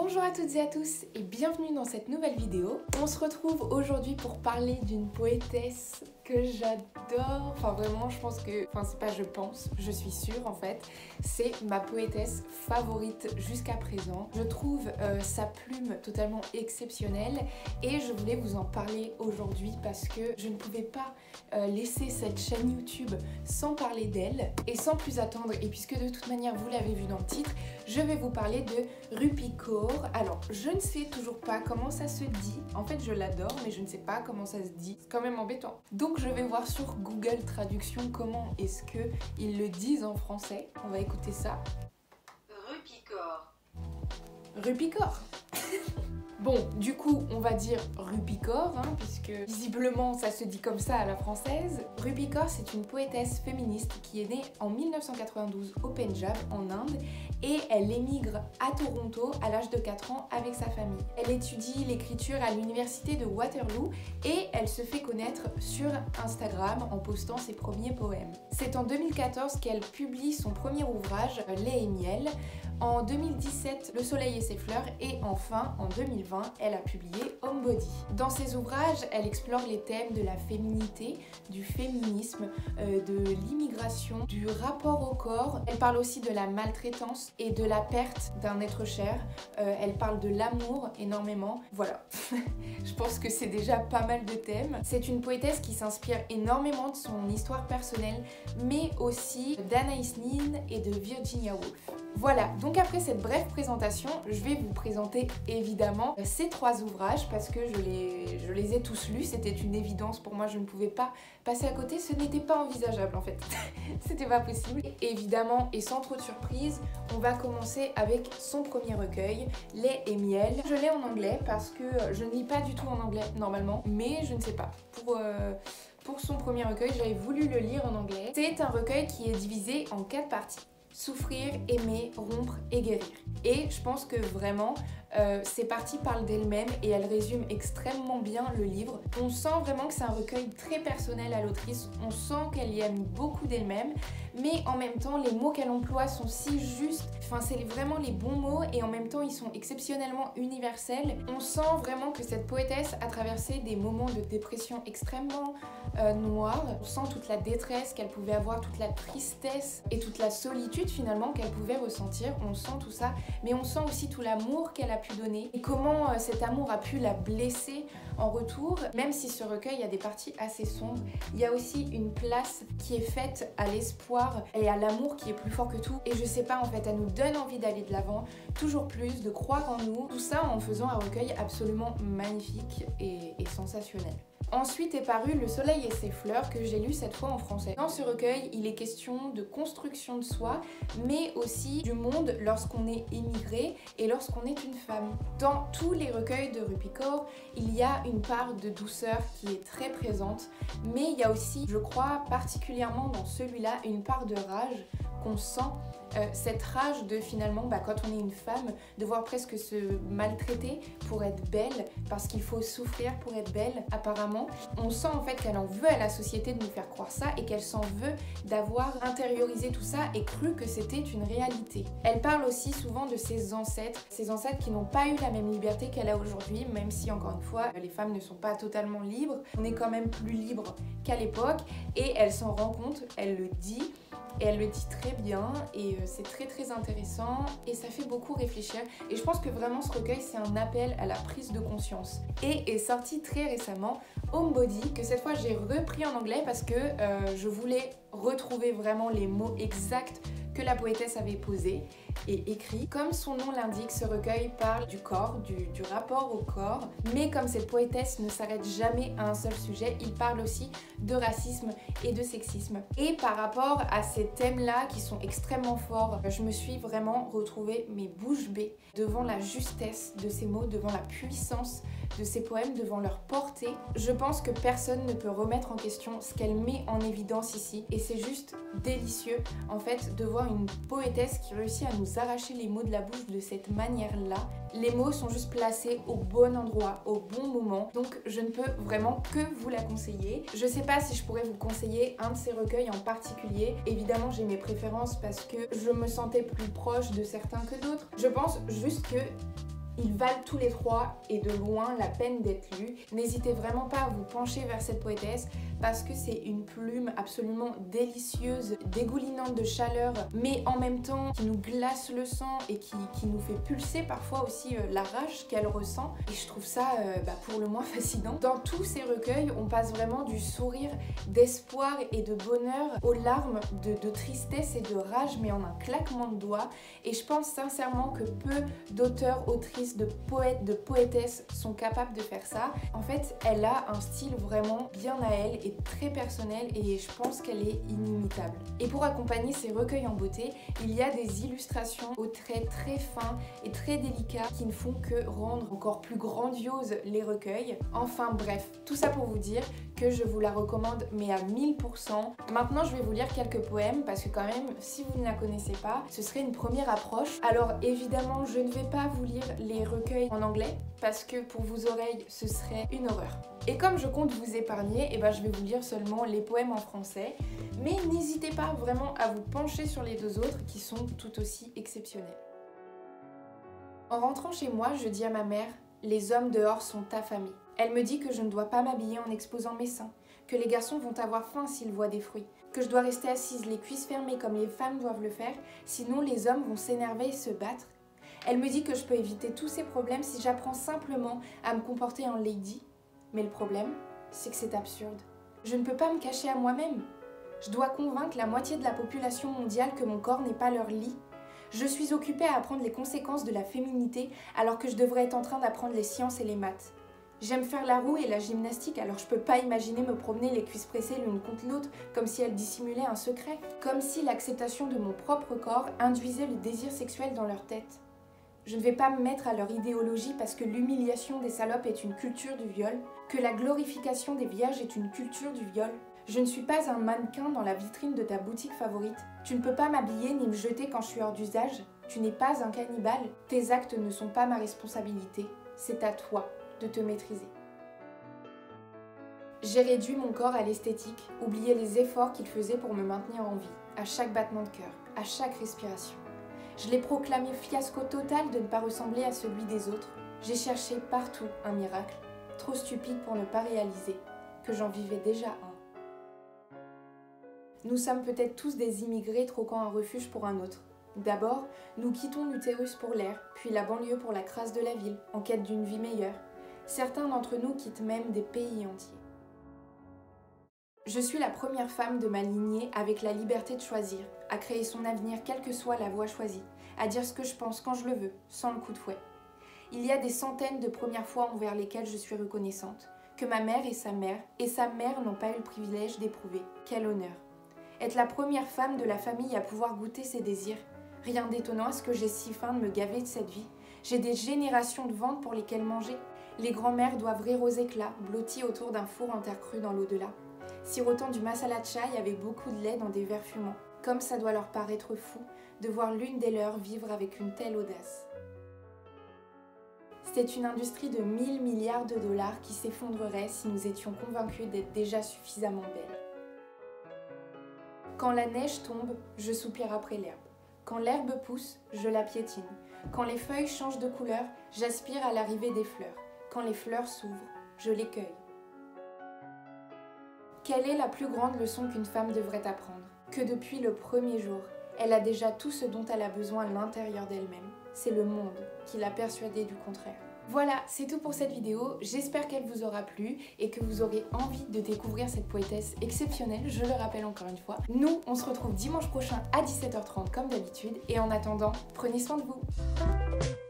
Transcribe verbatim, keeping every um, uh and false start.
Bonjour à toutes et à tous et bienvenue dans cette nouvelle vidéo. On se retrouve aujourd'hui pour parler d'une poétesse que j'adore. Enfin vraiment je pense que, enfin c'est pas je pense, je suis sûre en fait, c'est ma poétesse favorite jusqu'à présent. Je trouve euh, sa plume totalement exceptionnelle et je voulais vous en parler aujourd'hui parce que je ne pouvais pas euh, laisser cette chaîne YouTube sans parler d'elle. Et sans plus attendre, et puisque de toute manière vous l'avez vu dans le titre, je vais vous parler de Rupi Kaur. Alors je ne sais toujours pas comment ça se dit, en fait je l'adore mais je ne sais pas comment ça se dit, c'est quand même embêtant. Donc je vais voir sur Google Traduction comment est-ce qu'ils le disent en français. On va écouter ça. Rupi Kaur. Rupi Kaur. Bon, du coup, on va dire Rupi Kaur, hein, puisque visiblement ça se dit comme ça à la française. Rupi Kaur, c'est une poétesse féministe qui est née en mille neuf cent quatre-vingt-douze au Pendjab, en Inde, et elle émigre à Toronto à l'âge de quatre ans avec sa famille. Elle étudie l'écriture à l'université de Waterloo et elle se fait connaître sur Instagram en postant ses premiers poèmes. C'est en deux mille quatorze qu'elle publie son premier ouvrage, Lait et miel. En deux mille dix-sept, Le soleil et ses fleurs, et enfin en deux mille vingt, elle a publié Homebody. Dans ses ouvrages, elle explore les thèmes de la féminité, du féminisme, euh, de l'immigration, du rapport au corps. Elle parle aussi de la maltraitance et de la perte d'un être cher. Euh, elle parle de l'amour énormément. Voilà, je pense que c'est déjà pas mal de thèmes. C'est une poétesse qui s'inspire énormément de son histoire personnelle, mais aussi d'Anaïs Nin et de Virginia Woolf. Voilà, donc après cette brève présentation, je vais vous présenter évidemment ces trois ouvrages parce que je les, je les ai tous lus, c'était une évidence pour moi, je ne pouvais pas passer à côté, ce n'était pas envisageable en fait, c'était pas possible. Et évidemment, et sans trop de surprise, on va commencer avec son premier recueil, Lait et miel. Je l'ai en anglais parce que je ne lis pas du tout en anglais normalement, mais je ne sais pas, pour... Euh, pour son premier recueil, j'avais voulu le lire en anglais. C'est un recueil qui est divisé en quatre parties. Souffrir, aimer, rompre et guérir. Et je pense que vraiment, euh, ces parties parlent d'elles-mêmes et elles résument extrêmement bien le livre. On sent vraiment que c'est un recueil très personnel à l'autrice, on sent qu'elle y a mis beaucoup d'elle-même, mais en même temps, les mots qu'elle emploie sont si justes, enfin c'est vraiment les bons mots et en même temps, ils sont exceptionnellement universels. On sent vraiment que cette poétesse a traversé des moments de dépression extrêmement euh, noirs. On sent toute la détresse qu'elle pouvait avoir, toute la tristesse et toute la solitude finalement qu'elle pouvait ressentir. On sent tout ça, mais on sent aussi tout l'amour qu'elle a pu donner et comment euh, cet amour a pu la blesser en retour. Même si ce recueil a des parties assez sombres, il y a aussi une place qui est faite à l'espoir et à l'amour qui est plus fort que tout. Et je sais pas, en fait, elle nous donne envie d'aller de l'avant, toujours plus, de croire en nous. Tout ça en faisant un recueil absolument magnifique et, et sensationnel. Ensuite est paru Le soleil et ses fleurs que j'ai lu cette fois en français. Dans ce recueil, il est question de construction de soi, mais aussi du monde lorsqu'on est émigré et lorsqu'on est une femme. Dans tous les recueils de Rupi Kaur, il y a une part de douceur qui est très présente, mais il y a aussi, je crois, particulièrement dans celui-là, une part de rage qu'on sent. Euh, cette rage de finalement, bah, quand on est une femme, devoir presque se maltraiter pour être belle, parce qu'il faut souffrir pour être belle, apparemment. On sent en fait qu'elle en veut à la société de nous faire croire ça et qu'elle s'en veut d'avoir intériorisé tout ça et cru que c'était une réalité. Elle parle aussi souvent de ses ancêtres, ses ancêtres qui n'ont pas eu la même liberté qu'elle a aujourd'hui, même si encore une fois, les femmes ne sont pas totalement libres. On est quand même plus libre qu'à l'époque et elle s'en rend compte, elle le dit. Et elle le dit très bien et c'est très très intéressant et ça fait beaucoup réfléchir. Et je pense que vraiment ce recueil c'est un appel à la prise de conscience. Et est sorti très récemment Homebody, que cette fois j'ai repris en anglais parce que euh, je voulais retrouver vraiment les mots exacts que la poétesse avait posé et écrit. Comme son nom l'indique, ce recueil parle du corps, du, du rapport au corps, mais comme cette poétesse ne s'arrête jamais à un seul sujet, il parle aussi de racisme et de sexisme. Et par rapport à ces thèmes-là qui sont extrêmement forts, je me suis vraiment retrouvée mes bouches bées devant la justesse de ces mots, devant la puissance de ces poèmes, devant leur portée. Je pense que personne ne peut remettre en question ce qu'elle met en évidence ici et c'est juste délicieux en fait de voir une poétesse qui réussit à nous arracher les mots de la bouche de cette manière-là. Les mots sont juste placés au bon endroit, au bon moment, donc je ne peux vraiment que vous la conseiller. Je sais pas si je pourrais vous conseiller un de ces recueils en particulier. Évidemment, j'ai mes préférences parce que je me sentais plus proche de certains que d'autres. Je pense juste que Ils valent tous les trois et de loin la peine d'être lus. N'hésitez vraiment pas à vous pencher vers cette poétesse parce que c'est une plume absolument délicieuse, dégoulinante de chaleur, mais en même temps qui nous glace le sang et qui, qui nous fait pulser parfois aussi euh, la rage qu'elle ressent. Et je trouve ça euh, bah, pour le moins fascinant. Dans tous ces recueils, on passe vraiment du sourire, d'espoir et de bonheur aux larmes de, de tristesse et de rage, mais en un claquement de doigts. Et je pense sincèrement que peu d'auteurs, autrices, de poètes, de poétesses sont capables de faire ça. En fait, elle a un style vraiment bien à elle et très personnel et je pense qu'elle est inimitable. Et pour accompagner ces recueils en beauté, il y a des illustrations aux traits très fins et très délicats qui ne font que rendre encore plus grandiose les recueils. Enfin bref, tout ça pour vous dire que je vous la recommande mais à mille pour cent. Maintenant je vais vous lire quelques poèmes parce que quand même si vous ne la connaissez pas, ce serait une première approche. Alors évidemment je ne vais pas vous lire les recueils en anglais parce que pour vos oreilles ce serait une horreur. Et comme je compte vous épargner, et ben je vais vous lire seulement les poèmes en français. Mais n'hésitez pas vraiment à vous pencher sur les deux autres qui sont tout aussi exceptionnels. En rentrant chez moi, je dis à ma mère « Les hommes dehors sont affamés ». Elle me dit que je ne dois pas m'habiller en exposant mes seins, que les garçons vont avoir faim s'ils voient des fruits, que je dois rester assise les cuisses fermées comme les femmes doivent le faire, sinon les hommes vont s'énerver et se battre. Elle me dit que je peux éviter tous ces problèmes si j'apprends simplement à me comporter en lady. Mais le problème, c'est que c'est absurde. Je ne peux pas me cacher à moi-même. Je dois convaincre la moitié de la population mondiale que mon corps n'est pas leur lit. Je suis occupée à apprendre les conséquences de la féminité alors que je devrais être en train d'apprendre les sciences et les maths. J'aime faire la roue et la gymnastique, alors je peux pas imaginer me promener les cuisses pressées l'une contre l'autre comme si elles dissimulaient un secret. Comme si l'acceptation de mon propre corps induisait le désir sexuel dans leur tête. Je ne vais pas me mettre à leur idéologie parce que l'humiliation des salopes est une culture du viol, que la glorification des vierges est une culture du viol. Je ne suis pas un mannequin dans la vitrine de ta boutique favorite. Tu ne peux pas m'habiller ni me jeter quand je suis hors d'usage. Tu n'es pas un cannibale. Tes actes ne sont pas ma responsabilité. C'est à toi de te maîtriser. J'ai réduit mon corps à l'esthétique, oublié les efforts qu'il faisait pour me maintenir en vie, à chaque battement de cœur, à chaque respiration. Je l'ai proclamé fiasco total de ne pas ressembler à celui des autres. J'ai cherché partout un miracle, trop stupide pour ne pas réaliser que j'en vivais déjà un. Nous sommes peut-être tous des immigrés troquant un refuge pour un autre. D'abord, nous quittons l'utérus pour l'air, puis la banlieue pour la crasse de la ville, en quête d'une vie meilleure. Certains d'entre nous quittent même des pays entiers. Je suis la première femme de ma lignée avec la liberté de choisir, à créer son avenir quelle que soit la voie choisie, à dire ce que je pense quand je le veux, sans le coup de fouet. Il y a des centaines de premières fois envers lesquelles je suis reconnaissante, que ma mère et sa mère, et sa mère n'ont pas eu le privilège d'éprouver. Quel honneur! Être la première femme de la famille à pouvoir goûter ses désirs. Rien d'étonnant à ce que j'ai si faim de me gaver de cette vie. J'ai des générations de ventres pour lesquelles manger. Les grands-mères doivent rire aux éclats, blotties autour d'un four en terre crue dans l'au-delà. Sirotant du masala chai avec beaucoup de lait dans des verres fumants. Comme ça doit leur paraître fou de voir l'une des leurs vivre avec une telle audace. C'est une industrie de mille milliards de dollars qui s'effondrerait si nous étions convaincus d'être déjà suffisamment belles. Quand la neige tombe, je soupire après l'herbe. Quand l'herbe pousse, je la piétine. Quand les feuilles changent de couleur, j'aspire à l'arrivée des fleurs. Quand les fleurs s'ouvrent, je les cueille. Quelle est la plus grande leçon qu'une femme devrait apprendre? Que depuis le premier jour, elle a déjà tout ce dont elle a besoin à l'intérieur d'elle-même. C'est le monde qui l'a persuadée du contraire. Voilà, c'est tout pour cette vidéo. J'espère qu'elle vous aura plu et que vous aurez envie de découvrir cette poétesse exceptionnelle, je le rappelle encore une fois. Nous, on se retrouve dimanche prochain à dix-sept heures trente comme d'habitude et en attendant, prenez soin de vous.